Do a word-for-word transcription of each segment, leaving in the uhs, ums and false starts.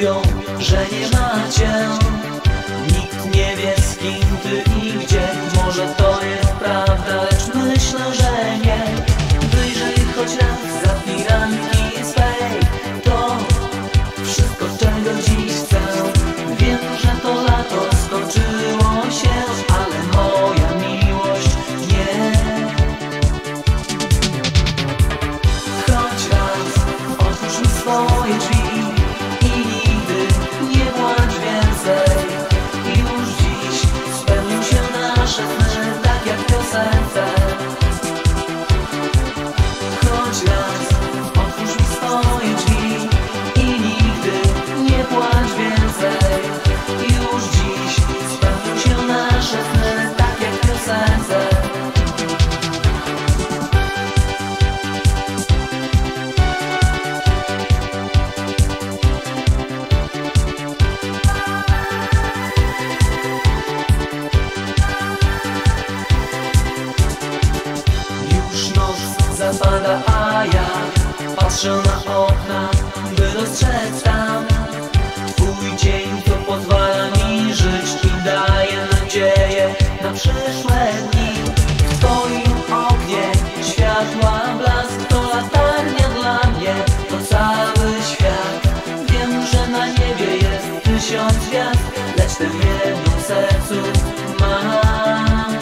mówią, że nie macie. Nikt nie wie, z kim ty i gdzie. Może to jest prawda, lecz myślę, że nie. Wyjrzyj choć raz za firanki swej. To wszystko, czego dziś chcę. Wiem, że to lato skończyło się, ale moja miłość nie. Choć raz otwórz mi swoje drzwi i nigdy nie płacz więcej. Już dziś spełnią się nasze sny, tak jak w piosence. Choć raz otwórz mi swoje drzwi i nigdy nie płacz więcej. Już dziś spełnią się nasze sny, tak jak w piosence. Już noc zapada, a ja patrzę na okna, by dostrzec tam twój dzień, to pozwala mi żyć i daje nadzieję na przyszłe dni. W twoim oknie światła blask, to latarnia dla mnie, to cały świat. Wiem, że na niebie jest tysiąc gwiazd, lecz tę jedną w sercu mam.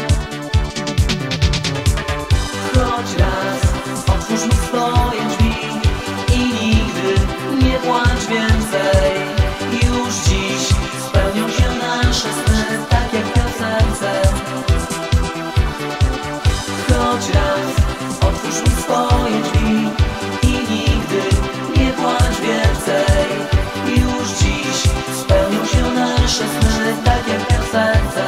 Choć raz otwórz mi swoje drzwi i nigdy nie płacz więcej. Już dziś spełnią się nasze sny, tak jak w piosence. Choć raz otwórz mi swoje drzwi i nigdy nie płacz więcej. Już dziś spełnią się nasze sny, tak jak w piosence.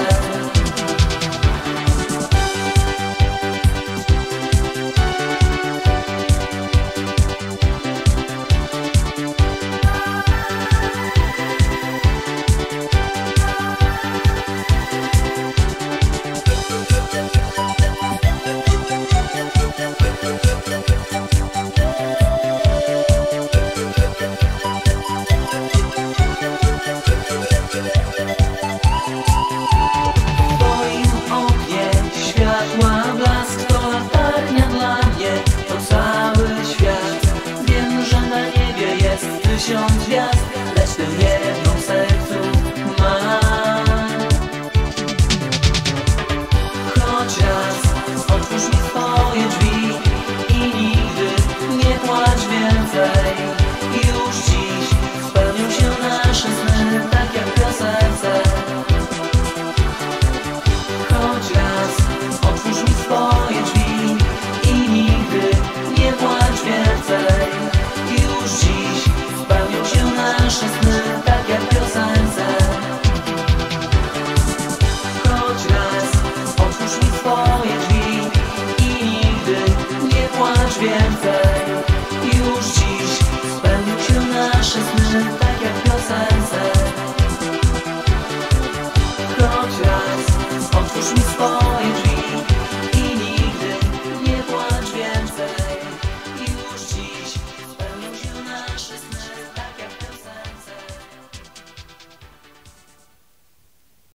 W twoim oknie światła blask, to latarnia dla mnie, to cały świat. Wiem, że na niebie jest tysiąc gwiazd, lecz ty nie.